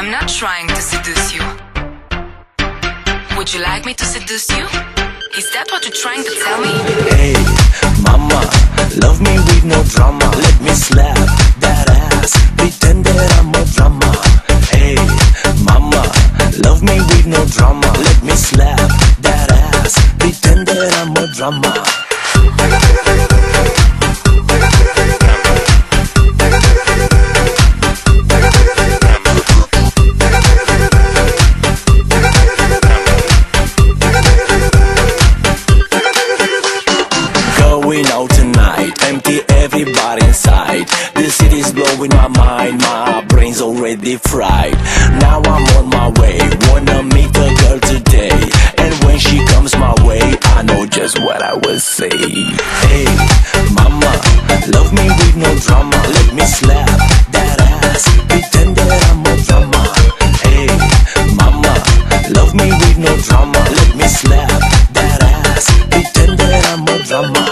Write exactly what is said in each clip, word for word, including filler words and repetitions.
I'm not trying to seduce you. Would you like me to seduce you? Is that what you're trying to tell me? Hey, mama, love me with no drama. Let me slap that ass, pretend that I'm a drama. Hey, mama, love me with no drama. Let me slap that ass, pretend that I'm a drama. Going out tonight, empty everybody inside. The city's blowing my mind, my brain's already fried. Now I'm on my way, wanna meet a girl today. And when she comes my way, I know just what I will say. Hey, mama, love me with no drama. Let me slap that ass, pretend that I'm a drama. Hey, mama, love me with no drama. Let me slap that ass, pretend that I'm a drama.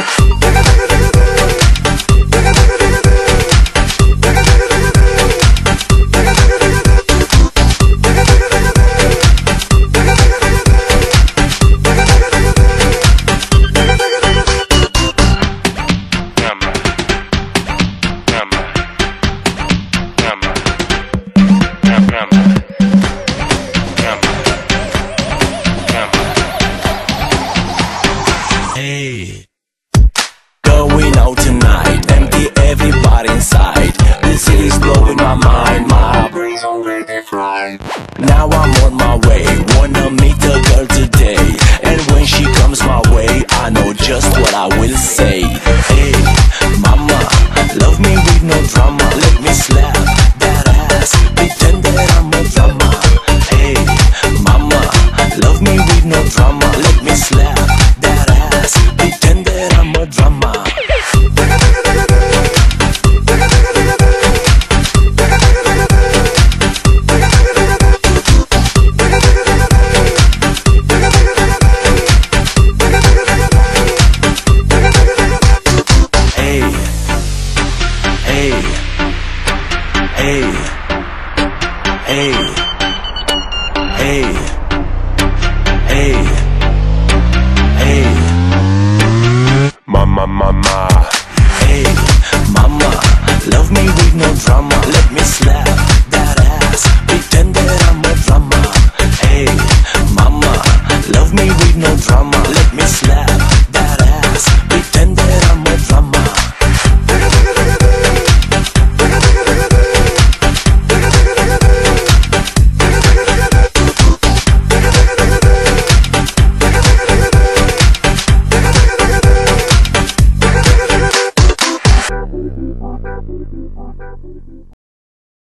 Hey, going out tonight, empty everybody inside. The city's blowing my mind, my brain's already fried. Now I'm on my way, wanna meet a girl today. And when she comes my way, I know just what I will say. Hey, mama, love me with no drama. Let me slap that ass, pretend that I'm a drama. Hey, mama, love me with no drama. Let me slap that ass, pretend that I'm a drama. Hey, hey, hey, hey, hey, hey, hey. Mama, mama.